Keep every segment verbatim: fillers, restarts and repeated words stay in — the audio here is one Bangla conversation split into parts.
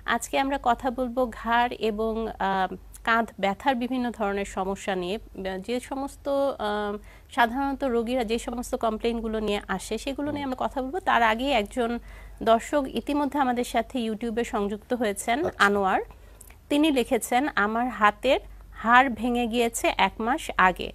আজকে আমরা কথা বলবো ঘাড় এবং কাঁধ ব্যথার বিভিন্ন ধরনের সমস্যা নিয়ে। যে সমস্ত সাধারণত রোগীরা যে সমস্ত কমপ্লেইনগুলো নিয়ে আসে সেগুলো নিয়ে আমরা কথা বলবো। তার আগে একজন দর্শক ইতিমধ্যে আমাদের সাথে ইউটিউবে সংযুক্ত হয়েছেন, আনোয়ার। তিনি লিখেছেন, আমার হাতের হাড় ভেঙে গিয়েছে এক মাস আগে,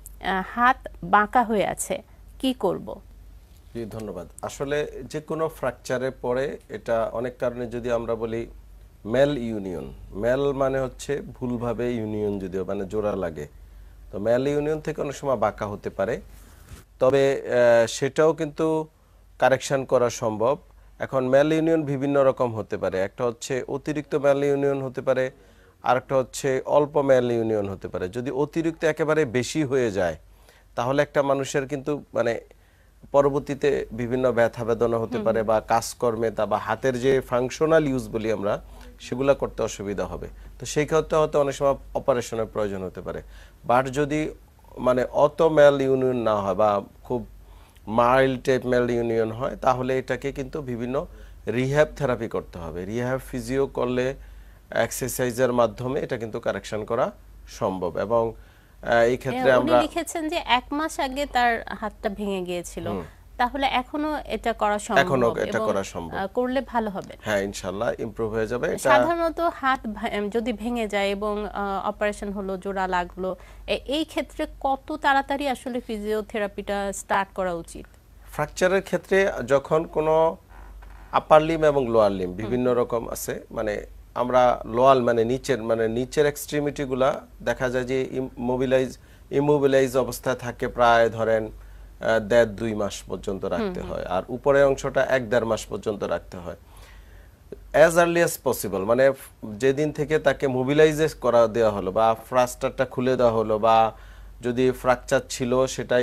হাত বাঁকা হয়ে আছে, কি করব? জি ধন্যবাদ। আসলে যে কোনো ফ্র্যাকচারে পরে এটা অনেক কারণে, যদি আমরা বলি মেল ইউনিয়ন, মেল মানে হচ্ছে ভুলভাবে ইউনিয়ন, যদিও মানে জোড়া লাগে, তো মেল ইউনিয়ন থেকে অনেক সময় বাঁকা হতে পারে। তবে সেটাও কিন্তু কারেকশন করা সম্ভব। এখন মেল ইউনিয়ন বিভিন্ন রকম হতে পারে, একটা হচ্ছে অতিরিক্ত মেল ইউনিয়ন হতে পারে, আরেকটা হচ্ছে অল্প মেল ইউনিয়ন হতে পারে। যদি অতিরিক্ত একেবারে বেশি হয়ে যায় তাহলে একটা মানুষের কিন্তু মানে পরবর্তীতে বিভিন্ন ব্যথা বেদনা হতে পারে, বা কাজকর্মে তা বা হাতের যে ফাংশনাল ইউজ বলি আমরা, সেগুলো করতে অসুবিধা হবে। তো সেই ক্ষেত্রে হয়তো অনেক সময় অপারেশনের প্রয়োজন হতে পারে। বাট যদি মানে অত মেল ইউনিয়ন না হয় বা খুব মাইল্ড টাইপ মেল ইউনিয়ন হয়, তাহলে এটাকে কিন্তু বিভিন্ন রিহ্যাব থেরাপি করতে হবে। রিহ্যাব ফিজিও করলে, এক্সারসাইজের মাধ্যমে এটা কিন্তু কারেকশন করা সম্ভব। এবং এই ক্ষেত্রে আমরা লিখেছেন যে এক মাস আগে তার হাতটা ভেঙে গিয়েছিল, তাহলে এখনো এটা করা সম্ভব? এখনো এটা করা সম্ভব, করলে ভালো হবে। হ্যাঁ ইনশাআল্লাহ ইমপ্রুভ হয়ে যাবে। এটা সাধারণত হাত যদি ভেঙে যায় এবং অপারেশন হলো, জোড়া লাগলো, এই ক্ষেত্রে কত তাড়াতাড়ি আসলে ফিজিওথেরাপিটা স্টার্ট করা উচিত? ফ্র্যাকচারের ক্ষেত্রে যখন কোনো আপার লিম এবং লোয়ার লিম বিভিন্ন রকম আছে, মানে আমরা লোয়াল মানে নিচের মানে নিচের এক্সট্রিমিটিগুলা দেখা যায় যে ইমোবিলাইজ ইমোবিলাইজ অবস্থায় থাকে, প্রায় ধরেন দেড় দুই মাস পর্যন্ত রাখতে হয়, আর উপরের অংশটা এক দেড় মাস পর্যন্ত রাখতে হয়। অ্যাজ আর্লি অ্যাজ পসিবল, মানে যেদিন থেকে তাকে মোবিলাইজ করা দেওয়া হলো বা ফ্রাস্টারটা খুলে দেওয়া হলো, বা যদি ফ্র্যাকচার ছিল সেটাই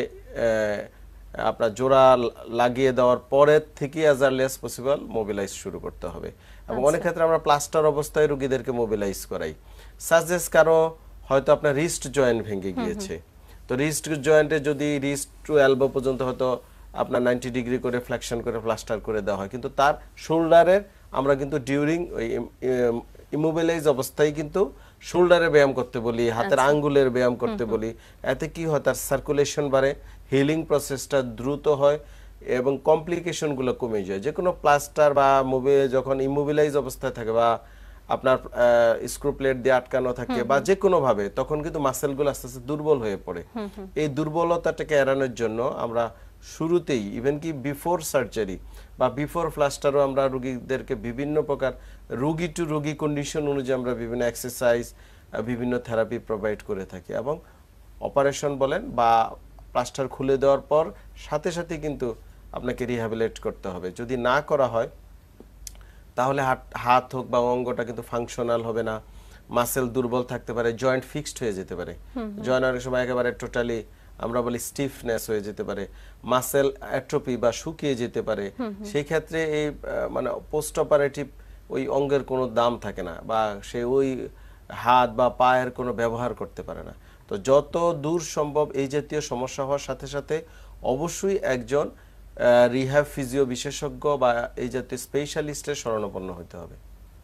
আপনার জোড়া লাগিয়ে দেওয়ার পরের থেকে as early as possible mobilise শুরু করতে হবে। এবং অনেক ক্ষেত্রে আমরা প্লাস্টার অবস্থায় রোগীদেরকে মোবিলাইজ করাই। সাজেস্ট কারো হয়তো আপনার রিস্ট জয়েন্ট ভেঙে গিয়েছে, তো রিস্ট জয়েন্টে যদি রিস্ট টু এলবো পর্যন্ত হয়তো আপনার নাইনটি ডিগ্রি করে ফ্লেকশন করে প্লাস্টার করে দেওয়া হয়, কিন্তু তার শোল্ডারের আমরা কিন্তু ডিউরিং ওই ইমোবিলাইজ অবস্থায় কিন্তু শোল্ডারে ব্যায়াম করতে বলি, হাতের আঙ্গুলের ব্যায়াম করতে বলি। এতে কি হয়, তার সার্কুলেশন বাড়ে, হিলিং প্রসেসটা দ্রুত হয় এবং কমপ্লিকেশনগুলো কমে যায়। যে কোনো প্লাস্টার বা মুভি যখন ইমোবিলাইজ অবস্থায় থাকে বা আপনার স্ক্রু প্লেট দিয়ে আটকানো থাকে বা যে কোনো ভাবে, তখন কিন্তু মাসেলগুলো আস্তে আস্তে দুর্বল হয়ে পড়ে। এই দুর্বলতাটাকে এড়ানোর জন্য আমরা শুরুতেই, ইভেন কি বিফোর সার্জারি বা বিফোর প্লাস্টারও আমরা রোগীদেরকে বিভিন্ন প্রকার রোগী টু রোগী কন্ডিশন অনুযায়ী আমরা বিভিন্ন এক্সারসাইজ, বিভিন্ন থেরাপি প্রোভাইড করে থাকি। এবং অপারেশন বলেন বা প্লাস্টার খুলে দেওয়ার পর সাথে সাথে কিন্তু আপনাকে রিহ্যাবিলিটেট করতে হবে। যদি না করা হয় তাহলে হাত হাত হোক বা অঙ্গটা কিন্তু ফাংশনাল হবে না, মাসেল দুর্বল থাকতে পারে, জয়েন্ট ফিক্সড হয়ে যেতে পারে, জয়েন্ট অনেক সময় একেবারে টোটালি আমরা বলি স্টিফনেস হয়ে যেতে পারে, মাসেল অ্যাট্রোপি বা শুকিয়ে যেতে পারে। সেই ক্ষেত্রে এই মানে পোস্ট অপারেটিভ ওই অঙ্গের কোনো দাম থাকে না, বা সে ওই হাত বা পায়ের কোনো ব্যবহার করতে পারে না। তো যত দূর সম্ভব এই জাতীয় সমস্যা হওয়ার সাথে সাথে অবশ্যই একজন রিহ্যাব ফিজিও বিশেষজ্ঞ বা এই জাতীয় স্পেশালিস্টের শরণাপন্ন হতে হবে।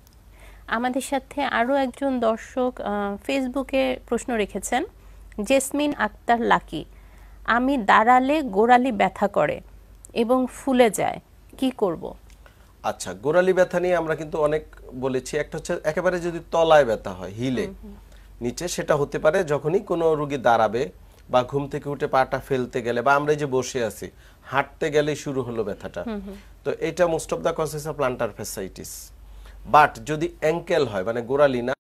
আমাদের সাথে আরো একজন দর্শক ফেসবুকে প্রশ্ন রেখেছেন, জেসমিন আক্তার লাকি, আমি দাঁড়ালে গোড়ালি ব্যথা করে এবং ফুলে যায়, কি করব? আচ্ছা, গোড়ালি ব্যথা নিয়ে আমরা কিন্তু অনেক বলেছি। একটা হচ্ছে একেবারে যদি তলায় ব্যথা হয়, হিলে নিচে, সেটা হতে পারে যখনই কোনো রোগী দাঁড়াবে বা ঘুম থেকে উঠে পাটা ফেলতে গেলে, বা আমরা যে বসে আছি হাঁটতে গেলে শুরু হলো ব্যথাটা। তো এটা most of the causes of plantar fasciitis. But যদি অ্যাঙ্কেল হয়, মানে গোড়ালি না,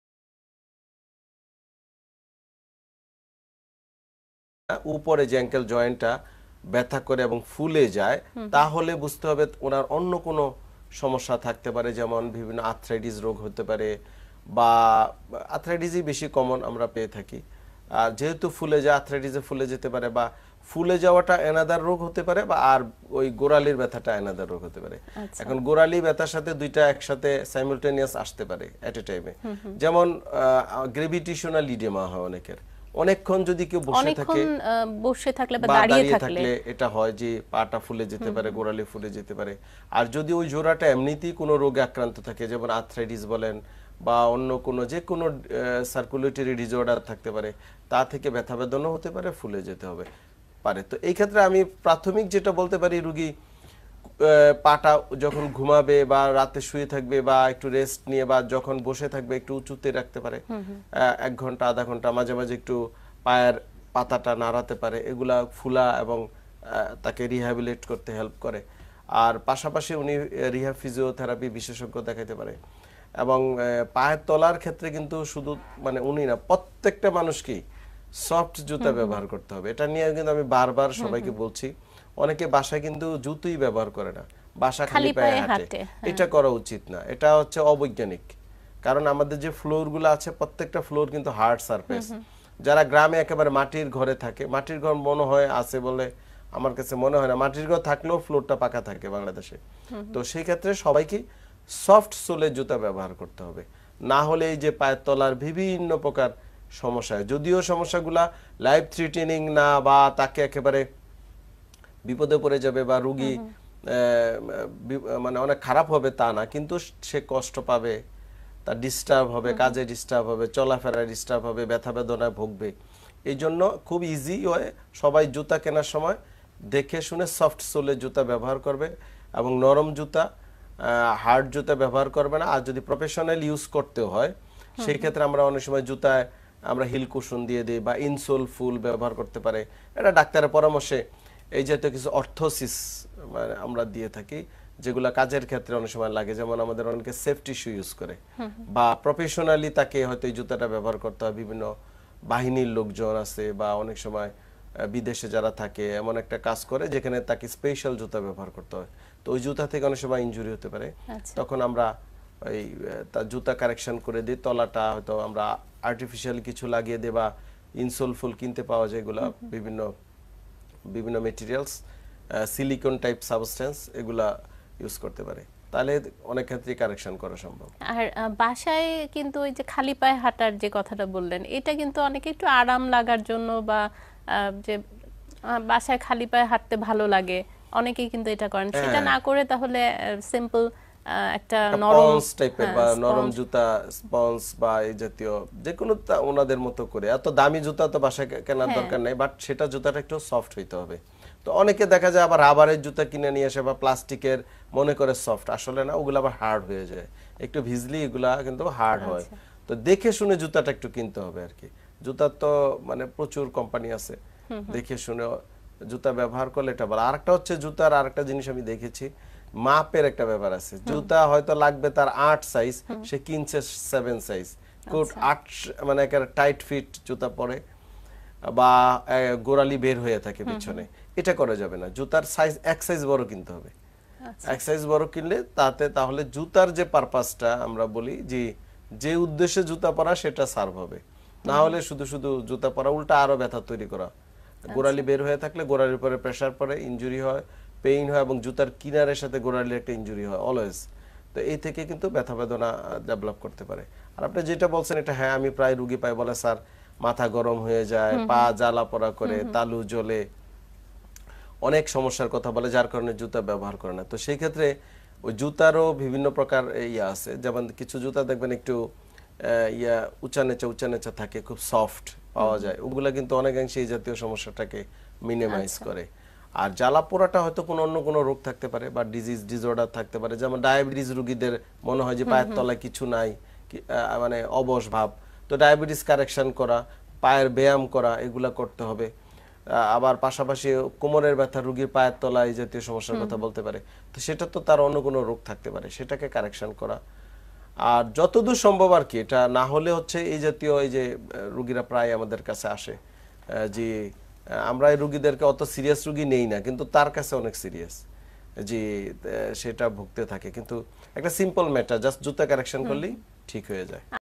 উপরে যে অ্যাঙ্কেল জয়েন্টটা ব্যথা করে এবং ফুলে যায়, তাহলে বুঝতে হবে ওনার অন্য কোনো সমস্যা থাকতে পারে, যেমন বিভিন্ন আর্থ্রাইটিস রোগ হতে পারে, বা আর্থ্রাইটিসই বেশি কমন আমরা পেয়ে থাকি। আর যেহেতু ফুলে যায়, আর্থ্রাইটিসে ফুলে যেতে পারে, বা ফুলে যাওয়াটা অ্যানাদার রোগ হতে পারে, বা আর ওই গোড়ালির ব্যথাটা অ্যানাদার রোগ হতে পারে। এখন গোড়ালি ব্যথার সাথে দুইটা একসাথে সাইমালটেনিয়াস আসতে পারে এট এ টাইমে। যেমন গ্রেভিটেশনাল ইডেমা হয় অনেকের, অনেকক্ষণ যদি কেউ বসে থাকে, অনেকক্ষণ বসে থাকলে বা বা দাঁড়িয়ে দাঁড়িয়ে থাকলে থাকলে এটা হয় যে পাটা ফুলে যেতে পারে, গোড়ালি ফুলে যেতে পারে। আর যদি ওই জোড়াটা এমনিতেই কোনো রোগে আক্রান্ত থাকে, যেমন আর্থ্রাইটিস বলেন বা অন্য কোনো যে কোনো সার্কুলেটরি ডিসঅর্ডার থাকতে পারে, তা থেকে ব্যথা বেদনা হতে পারে, ফুলে যেতে হবে পারে। তো এই ক্ষেত্রে আমি প্রাথমিক যেটা বলতে পারি, রুগী পাটা যখন ঘুমাবে বা রাতে শুয়ে থাকবে বা একটু রেস্ট নিয়ে বা যখন বসে থাকবে একটু উঁচুতে রাখতে পারে, এক ঘন্টা আধা ঘন্টা মাঝে মাঝে একটু পায়ের পাতাটা নাড়াতে পারে, এগুলা ফুলা এবং তাকে রিহ্যাবিলিট করতে হেল্প করে। আর পাশাপাশি উনি রিহ্যাব ফিজিওথেরাপি বিশেষজ্ঞ দেখাতে পারে। এবং পায়ের তলার ক্ষেত্রে কিন্তু শুধু মানে উনি না, প্রত্যেকটা মানুষকেই সফট জুতা ব্যবহার করতে হবে। এটা নিয়ে কিন্তু আমি বারবার সবাইকে বলছি। অনেকে বাসায় কিন্তু জুতোই ব্যবহার করে না, বাসা খালি পায়ে হাঁটে। এটা করা উচিত না, এটা হচ্ছে অবৈজ্ঞানিক। কারণ আমাদের যে ফ্লোর গুলো আছে, প্রত্যেকটা ফ্লোর কিন্তু হার্ড সারফেস। যারা গ্রামে একেবারে মাটির ঘরে থাকে, মাটির ঘর মনে হয় আছে বলে আমার কাছে মনে হয় না, মাটির ঘর থাকলেও ফ্লোরটা পাকা থাকে বাংলাদেশে। তো সেই ক্ষেত্রে সবাইকে সফট সোলের জুতা ব্যবহার করতে হবে, না হলে এই যে পায়ের তলার বিভিন্ন প্রকার সমস্যা, যদিও সমস্যাগুলা লাইফ থ্রেটেনিং না বা তাকে একেবারে বিপদে পড়ে যাবে বা রুগী মানে অনেক খারাপ হবে তা না, কিন্তু সে কষ্ট পাবে, তার ডিস্টার্ব হবে, কাজে ডিস্টার্ব হবে, চলাফেরায় ডিস্টার্ব হবে, ব্যথা বেদনায় ভুগবে। এই জন্য খুব ইজি হয়, সবাই জুতা কেনার সময় দেখে শুনে সফট সোলের জুতা ব্যবহার করবে এবং নরম জুতা, হার্ড জুতা ব্যবহার করবে না। আর যদি প্রফেশনাল ইউজ করতে হয় সেই ক্ষেত্রে আমরা অনেক সময় জুতায় আমরা হিল কুশন দিয়ে দিই বা ইনসোল ফুল ব্যবহার করতে পারে। এটা ডাক্তারের পরামর্শে এই জাতীয় কিছু অর্থোসিস মানে আমরা দিয়ে থাকি, যেগুলো কাজের ক্ষেত্রে অনেক সময় লাগে। যেমন আমাদের অনেকে সেফটি শু ইউজ করে বা প্রফেশনালি তাকে হয়তো এই জুতাটা ব্যবহার করতে হয়। বিভিন্ন বাহিনীর লোকজন আছে বা অনেক সময় বিদেশে যারা থাকে, এমন একটা কাজ করে যেখানে তাকে স্পেশাল জুতা ব্যবহার করতে হয়। তো ওই জুতা থেকে অনেক সময় ইনজুরি হতে পারে, তখন আমরা ওই তার জুতা কারেকশন করে দিই। তলাটা হয়তো আমরা আর্টিফিশিয়াল কিছু লাগিয়ে দিই বা ইনসোল ফুল কিনতে পাওয়া যায়, এগুলা বিভিন্ন বিভিন্ন মেটেরিয়ালস, সিলিকন টাইপ সাবস্টেন্স, এগুলা ইউজ করতে পারে, তাহলে অনেক ক্ষেত্রে কারেকশন করা সম্ভব। আর বাসায় কিন্তু ওই যে খালি পায়ে হাঁটার যে কথাটা বললেন, এটা কিন্তু অনেকে একটু আরাম লাগার জন্য বা যে বাসায় খালি পায়ে হাঁটতে ভালো লাগে, অনেকেই কিন্তু এটা করেন। সেটা না করে তাহলে সিম্পল একটা নরম টাইপের বা নরম জুতা, স্পঞ্জ বা এই জাতীয় যে কোনো ওনাদের মতো করে, এত দামি জুতা তো বাসায় কেনার দরকার নেই, বাট সেটা জুতাটা একটু সফট হইতে হবে। তো অনেকে দেখা যায় আবার রাবারের জুতা কিনে নিয়ে আসে বা প্লাস্টিকের, মনে করে সফট, আসলে না, ওগুলো আবার হার্ড হয়ে যায়, একটু ভিজলি এগুলা কিন্তু হার্ড হয়। তো দেখে শুনে জুতাটা একটু কিনতে হবে আর কি। জুতার তো মানে প্রচুর কোম্পানি আছে, দেখে শুনে জুতা ব্যবহার করলে এটা ভালো। আরেকটা হচ্ছে জুতার আরেকটা জিনিস আমি দেখেছি, মাপের একটা ব্যাপার আছে। জুতা হয়তো লাগবে তার আট সাইজ, সে কিনছে সেভেন সাইজ, কোট আট মানে একটা টাইট ফিট জুতা পরে বা গোড়ালি বের হয়ে থাকে পিছনে, এটা করা যাবে না। জুতার সাইজ এক সাইজ বড় কিনতে হবে। এক সাইজ বড় কিনলে তাতে তাহলে জুতার যে পারপাসটা আমরা বলি যে যে উদ্দেশ্যে জুতা পরা সেটা সার্ভ হবে, না হলে শুধু শুধু জুতা পরা উল্টা আরো ব্যথা তৈরি করা। গোড়ালি বের হয়ে থাকলে গোড়ালির উপরে প্রেসার পড়ে, ইনজুরি হয়, পেইন হয় এবং জুতার কিনারের সাথে গোড়ালির একটা ইনজুরি হয় অলওয়েজ। তো এই থেকে কিন্তু ব্যথা বেদনা ডেভেলপ করতে পারে। আর আপনি যেটা বলছেন এটা হ্যাঁ, আমি প্রায় রুগী পাই বলে স্যার মাথা গরম হয়ে যায়, পা জ্বালা পোড়া করে, তালু জ্বলে, অনেক সমস্যার কথা বলে, যার কারণে জুতা ব্যবহার করে না। তো সেই ক্ষেত্রে ওই জুতারও বিভিন্ন প্রকার ইয়া আছে, যেমন কিছু জুতা দেখবেন একটু ইয়া উঁচা নেচা উঁচা নেচা থাকে, খুব সফট পাওয়া যায়, ওগুলা কিন্তু অনেকাংশে এই জাতীয় সমস্যাটাকে মিনিমাইজ করে। আর জ্বালা পোড়াটা হয়তো কোনো অন্য কোনো রোগ থাকতে পারে বা ডিজিজ ডিসঅর্ডার থাকতে পারে, যেমন ডায়াবেটিস রোগীদের মনে হয় যে পায়ের তলায় কিছু নাই, মানে অবশ ভাব, তো ডায়াবেটিস কারেকশন করা, পায়ের ব্যায়াম করা, এগুলা করতে হবে। আবার পাশাপাশি কোমরের ব্যথা রোগীর পায়ের তলায় এই জাতীয় সমস্যার কথা বলতে পারে, তো সেটা তো তার অন্য কোনো রোগ থাকতে পারে, সেটাকে কারেকশন করা। আর যতদূর সম্ভব আর কি, এটা না হলে হচ্ছে এই জাতীয় এই যে রোগীরা প্রায় আমাদের কাছে আসে যে আমরা এই রোগীদেরকে অত সিরিয়াস রোগী নেই না, কিন্তু তার কাছে অনেক সিরিয়াস, যে সেটা ভুগতে থাকে। কিন্তু একটা সিম্পল ম্যাটার, জাস্ট জুতা কারেকশন করলেই ঠিক হয়ে যায়।